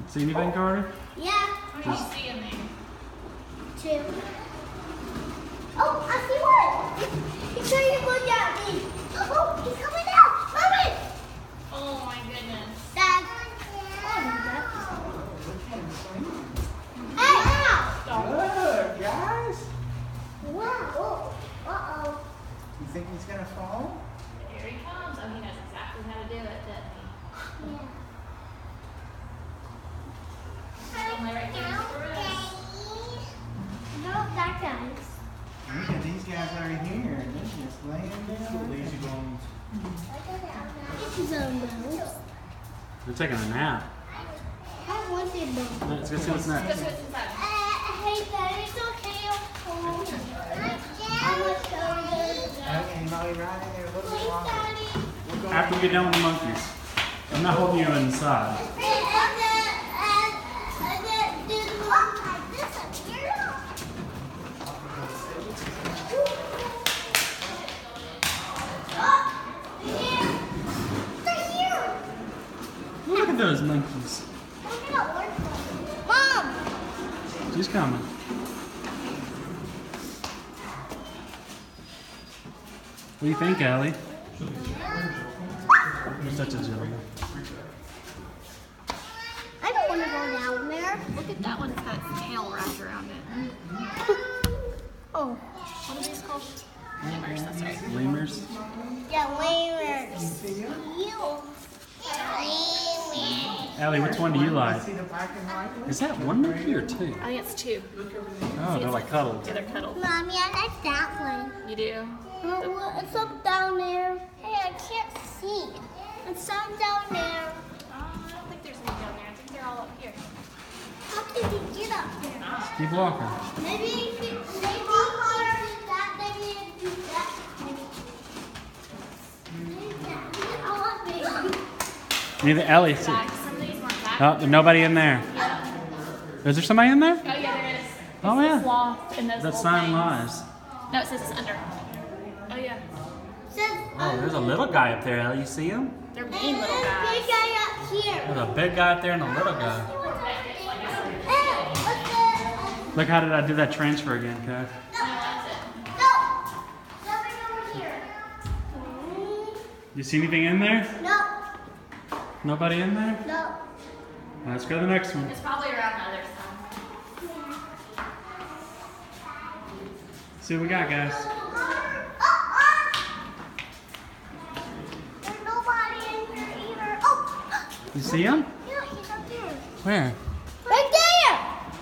See anything, Carter? Yeah. What are you seeing there? 2. Oh, I see one. He's trying to look at me. Oh, he's coming out. Mommy. Oh my goodness. Dad. Hey. Good, guys. Wow. Uh-oh. You think he's gonna fall? Here he comes. Oh, he knows exactly how to do it, doesn't he? Yeah. He'll lay right there in the roof. No, that guy's. Look at these guys over here. They're just laying down. Lazy bones. He's on those. They're taking a nap. I wanted them. Let's go see what's Go next. see what's inside. Hey, Dad, it's okay. I'm cold. I'm going to show you. Okay, Molly, right in there a little bit Please, longer. Daddy. We'll go After we get done with the monkeys. I'm not holding you inside. And then do the one like this up here. Oh, here. They're here. Look at those monkeys. Look at that one. Mom. She's coming. What do you think, Allie? You're such a gentleman. I don't want to go down there. Look at that one. It's got its tail wrapped around it. Oh. What are these called? Lemurs, that's right. Lemurs? Yeah, lemurs. Allie, which one do you like? see the black and white one? Is that one monkey or 2? I think it's 2. Oh, they're like cuddled. Yeah, they're cuddled. Mommy, I like that one. You do? It's up down there. Hey, I can't see. It's some down there. I don't think there's any down there. I think they're all up here. How can you get up there? Keep walking. Maybe if you do that, maybe you do that. Neither Allie. Back. Some of these weren't back. Oh, there's nobody in there. Yeah. Is there somebody in there? Oh, yeah, there is. Oh, yeah. Sloth and those That little sign things. lies. No, it says it's under. Oh, yeah. Oh, there's a little guy up there, Allie. You see him? They're mean little Big guys. guy up here. There's a big guy up there and a little guy. Hey, what's the... Look, how did I do that transfer again, Kev? No. Something over here. You see anything in there? No. Nobody in there? No. Let's go to the next one. It's probably around the other side. See what we got, guys. There's nobody in here either. Oh! You see him? Yeah, he's up there. Where? Right there!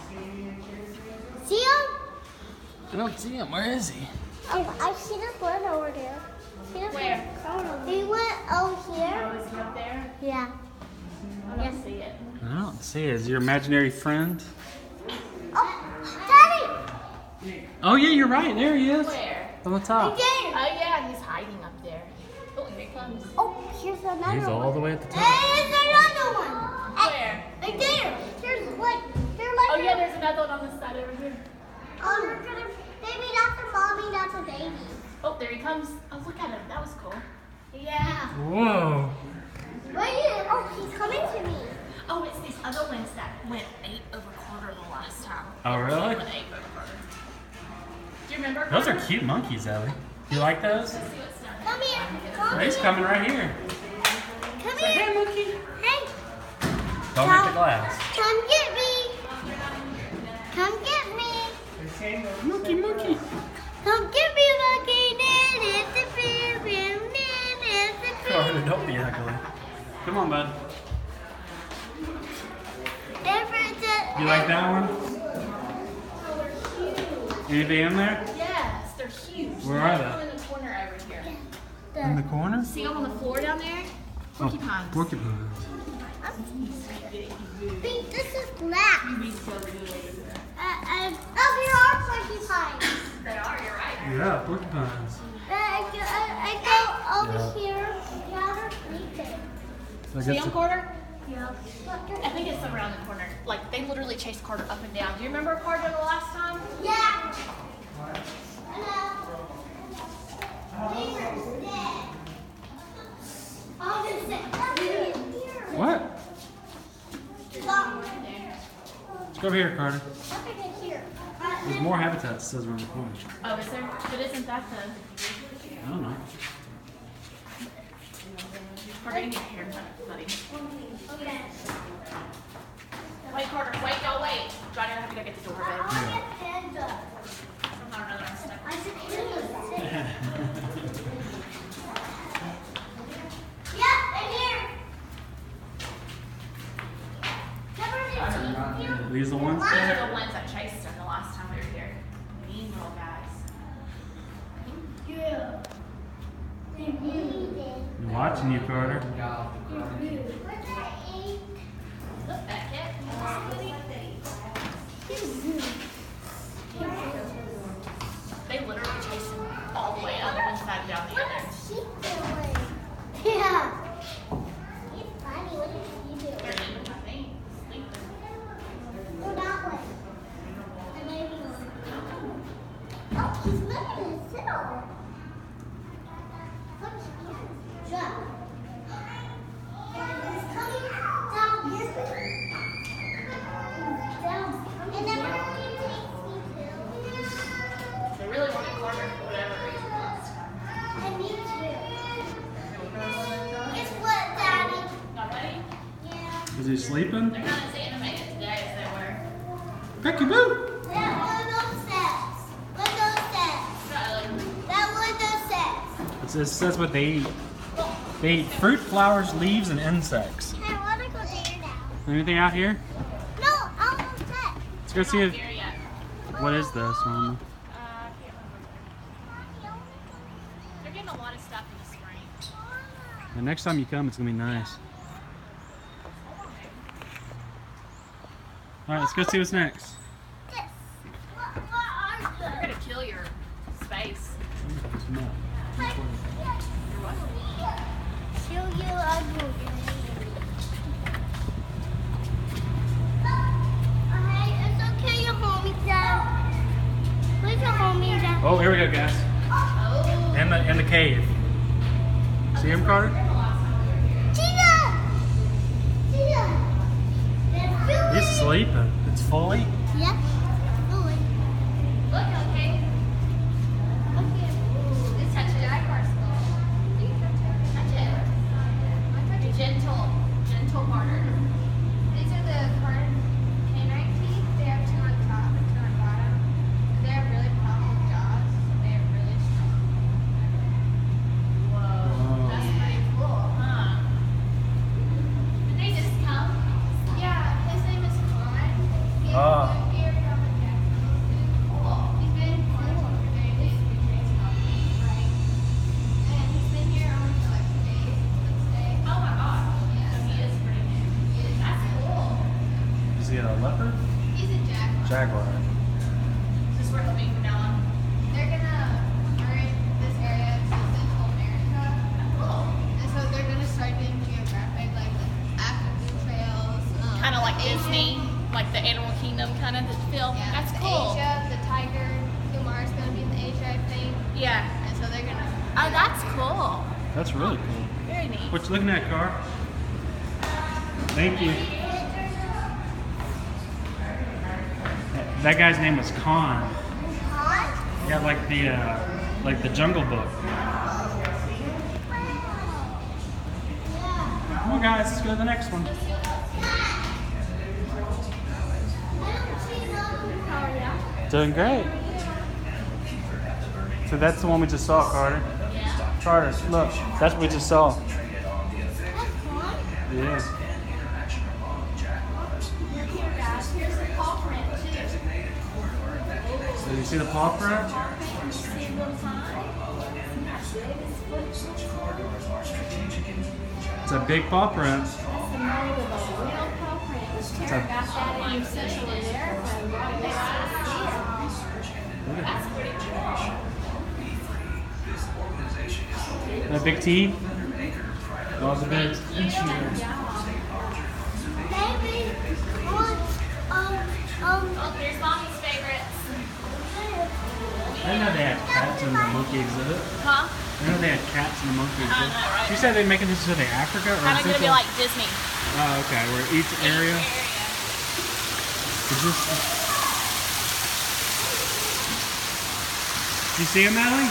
See him? I don't see him. Where is he? Oh, I see this one over there. See this Where? one? He went over here. Oh, is he up there? Yeah. I don't see it. I don't see it. Is your imaginary friend? Oh, Daddy! Oh, yeah, you're right. There he is. Where? On the Right top. there. Oh, yeah, he's hiding up there. Oh, here he comes. Oh, here's another He's all one. the way at the top. There's another one. Where? Right there. There's like, they're like. Oh, yeah, there's another one on this side over here. Maybe that's a mommy, that's a baby. Oh, there he comes. Oh, look at him. That was cool. Yeah. Whoa. Oh, he's coming to me. Oh, it's these other ones that went 8 over quarter the last time. Oh, really? Went 8 over quarter. Do you remember? Those are Carter? cute monkeys, Ellie. You like those? Let's see what's down Come here. Oh, Come he's here. coming right here. Come Say, here. hey, monkey. Hey, Don't hit the glass. come get me. Come get me. Monkey, monkey. Come get me, monkey. Carter, don't be ugly. Come on, bud. You like that one? Anything in there? Yes, they're huge. Where are There's they? one in the corner over here. In the corner? See them on the floor down there? Porcupines. Porcupines. This is black. You read so good. Oh, here are porcupines. They are, you're right. Yeah, porcupines. I go over here. Yeah, they're sleeping. See them, Carter? Yeah. I think it's around the corner. Like, they literally chased Carter up and down. Do you remember Carter the last time? Yeah. Hello. Neighbor's dead. I'm gonna sit here. What? Stop. Let's go over here, Carter. Nothing in here. There's more habitats, it says around the corner. Oh, is there? But isn't that the? I don't know. We're gonna get hair buddy. Okay. Wait, Carter. Wait, y'all wait. Johnny, I have to go get the door, babe. I want to get panda. Somehow or another, I'm stuck. I should panda. Yeah, I'm here. Are these the ones? Those are the ones that chased him the last time we were here. Mean little guys. Yeah. I'm watching you, Carter. Look, that kid. They literally chased him all the way up and sat down the other. Yeah. He's funny. What is he doing? They're eating, I think. Sleeping. Go that way. And maybe one. Oh, he's moving his tail. Look, yeah. He's coming down here. Down. And then we're going to take me too. They really wanted Carter for whatever reason last time. I need to. Guess what, Daddy? Not ready? Yeah. Is he sleeping? They're not as animated today as they were. Peekaboo! That window sets. Window sets. That window sets. It says what they eat. They eat fruit, flowers, leaves, and insects. I want to go there now. Anything out here? No, I want that. Let's go see Not if. here yet. What is this, Mama? I can't remember. They're getting a lot of stuff in the spring. The next time you come, it's gonna be nice. All right, let's go see what's next. This. What are They're they? gonna kill your space. Show you ugly. Hey, it's okay, your homie, Dad. Where's your homie, Dad? Oh, here we go, guys. Oh. In the cave. See him, Carter? Cheetah! Cheetah! He's sleeping. It's fully. Yep. Oh, wait. Look, okay. Okay. Just touch the jaguar skull. You can touch it. Be gentle. Gentle Carter. These are the canine teeth. They have two on top and two on bottom. They have really powerful jaws. They are really strong. Whoa. That's pretty cool, huh? Did they just come? Yeah, his name is Con. He Ah. moved here from Jacksonville too. Cool. He's been in quarantine for 30 days to be traced off me, right? And he's been here only for like 2 days. Let's say. Oh my gosh. Yeah. So he is pretty new. That's cool. Is he a leopard? He's a jaguar. Jaguar. Just we're hoping from now on. They're gonna convert this area to Central America. Cool. And so they're gonna start doing geographic, like the African trails. Kind of like Asia. Disney, like the Animal Kingdom kind of feel. Yeah, That's the cool. Asia, the tiger, Kumar's gonna be in the Asia, I think. Yeah. And so they're gonna. Oh, that's cool. That's really cool. Very neat. What you looking at, Car? Thank you. That guy's name was Khan. Hot? Yeah, like the Jungle Book. Come on, guys, let's go to the next one. Doing great. So that's the one we just saw, Carter. Yeah. Carter, look, that's what we just saw. That's hot? Yeah. Here, guys. Here's the paw print, too. So you see the paw print? See a little sign? It's a big paw print. That's the mold of a real paw print. Tara got that in New Central America. And brought it back to see it. That's pretty cool. That big teeth. All the big Maybe Oh, here's mommy's favorites. I didn't know they had cats in the monkey exhibit. Huh? I didn't know they had cats in the monkey I exhibit. know, right? You said they're making this into Africa or Kind of gonna be Central? like Disney. Oh, okay. Where each area. Is this? You see him, Natalie?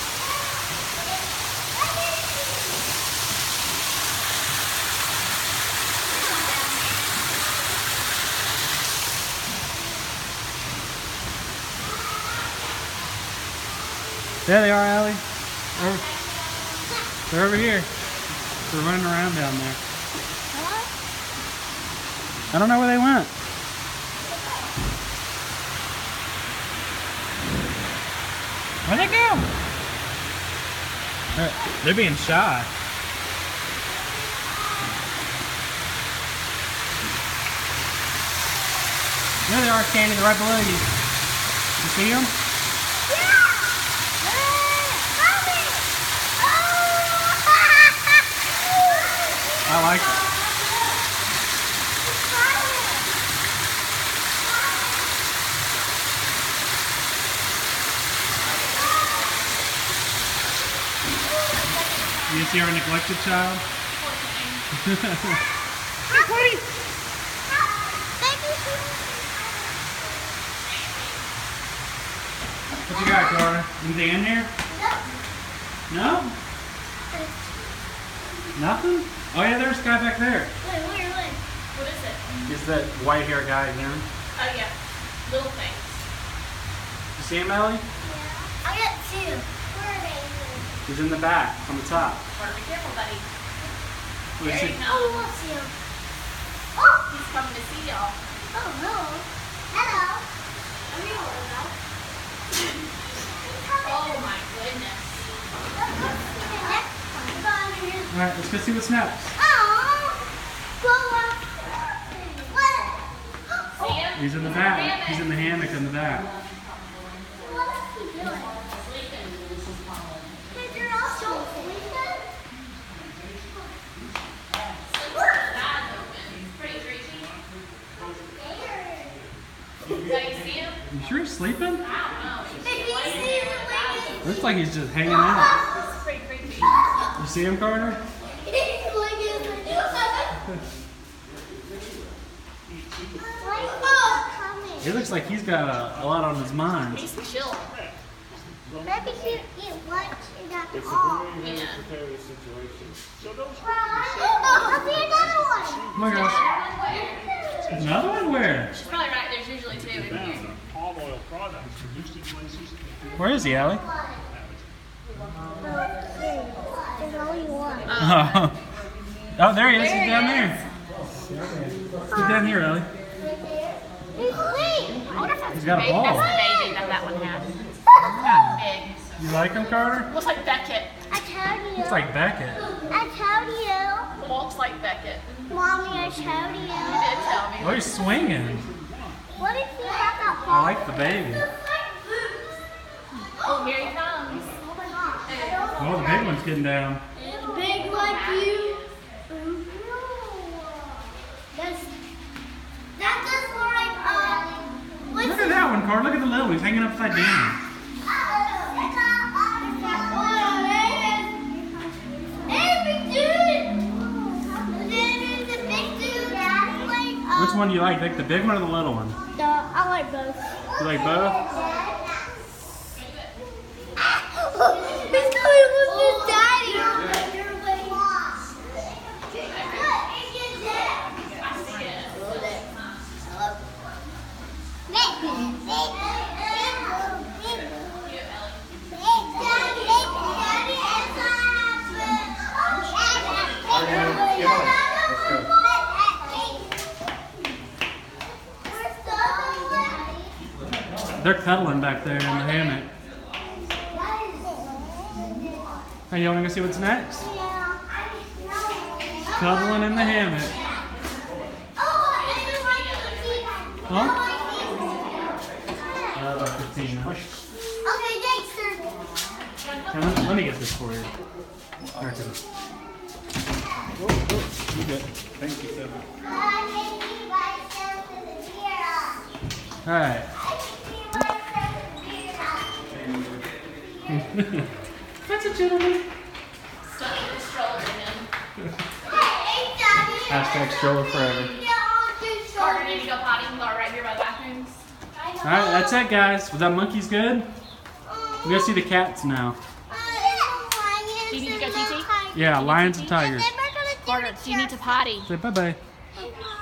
There they are, Allie. They're over here. They're running around down there. I don't know where they went. Where'd they go? They're being shy. There they are, Candy. They're right below you. You see them? I like it. You see our neglected child? Buddy. What you got, Carter? Anything in here? No? Nothing? Oh yeah, there's a guy back there. Where? What is it? Is that white hair guy again? Oh yeah, little things. You see him, Ellie? Yeah. I got two. Where are they? He's in the back, on the top. Better be careful, buddy. Where is There he? he Oh, comes. we'll see him. Oh, He's coming to see y'all. oh, hello. Hello. I'm here, hello. Oh my goodness. Let's go see the next one. Come on, here. Alright, let's go see what's next. See him? He's in the back. He's in the hammock in the back. What is he doing? Sleeping. Hey, you're also sleeping? Sleeping with his eyes open. It's pretty creepy. Yeah, you see him? You sure he's sleeping? I don't know. Did you see the way Looks like he's just hanging out. It's pretty creepy. You see him, Carter? he's looking at me? It looks like he's got a lot on his mind. He's chill. Maybe he eat lunch and got off. Yeah. I'll see another one. Oh my gosh. Another one? Where? She's probably right. There's usually two in here. Palm oil products produced in places Where is he, Allie? There's only one. Oh, there he is. He's down there. He's down here, Ellie. He's asleep. I wonder if that's He's the got a baby. ball. That's the baby that one had. Big. You like him, Carter? Looks like Beckett. I told you. Looks like Beckett. I told you. Walks like Beckett. Mommy, I told You you. did tell me. Oh, he's swinging. What if he had that I ball? like the baby. Oh, here he comes. Oh my gosh. Oh, the big one's getting down. Big like you. That's just like what's Look at that one, Carter. Look at the little one. He's hanging upside down. Which one do you like? Like the big one or the little one? I like both. You like both? He's coming with his daddy. They're cuddling back there in the hammock. Hey, you want to go see what's next? Cuddling in the hammock. Huh? About 15. Okay, gangster. Let me get this for you. There it is. You good. Thank you, Kevin. Alright. That's a gentleman. Stuck with the stroller in him. Hashtag stroller forever. Carter, need to go potty. Go right here by the bathroom. Alright, that's it, guys. Was that monkeys good? We gotta see the cats now. Do you need to go TT? Yeah, lions and tigers. Carter, do you need to potty? Say bye-bye.